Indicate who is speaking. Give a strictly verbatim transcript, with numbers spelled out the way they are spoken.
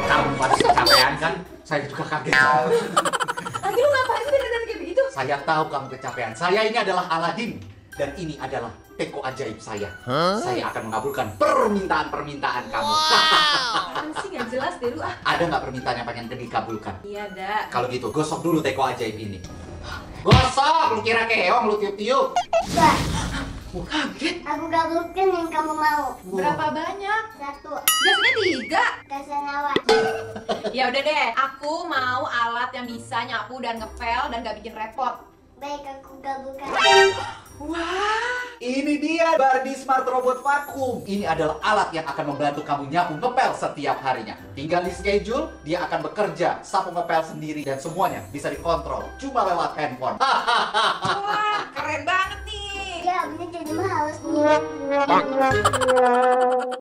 Speaker 1: Kamu pada kecapean kan? Saya juga kaget.
Speaker 2: Lagi lu ngapain sih beneran kayak begitu?
Speaker 1: Saya tahu kamu kecapean. Saya ini adalah Aladin. Dan ini adalah teko ajaib saya. Huh? Saya akan mengabulkan permintaan-permintaan kamu.
Speaker 2: Apaan sih, nggak jelas deh lu ah.
Speaker 1: Ada nggak permintaan yang pengen dikabulkan?
Speaker 2: Iya, ada.
Speaker 1: Kalau gitu, gosok dulu teko ajaib ini. Gosok! Lu kira keong, lu tiup-tiup.
Speaker 3: Wah,
Speaker 2: Kaget.
Speaker 3: aku kabulkan yang kamu mau.
Speaker 2: Berapa banyak?
Speaker 3: Satu,
Speaker 2: Biasanya tiga.
Speaker 3: Kasanawa.
Speaker 2: Ya udah deh, aku mau alat yang bisa nyapu dan ngepel dan gak bikin repot.
Speaker 3: Baik, aku kabulkan.
Speaker 2: Wah,
Speaker 1: Ini dia Barbie Smart Robot Vacuum. Ini adalah alat yang akan membantu kamu nyapu ngepel setiap harinya. Tinggal di schedule, dia akan bekerja, sapu ngepel sendiri, dan semuanya bisa dikontrol cuma lewat handphone.
Speaker 2: wah, keren banget nih.
Speaker 3: Ya, bener jadi mahal nih.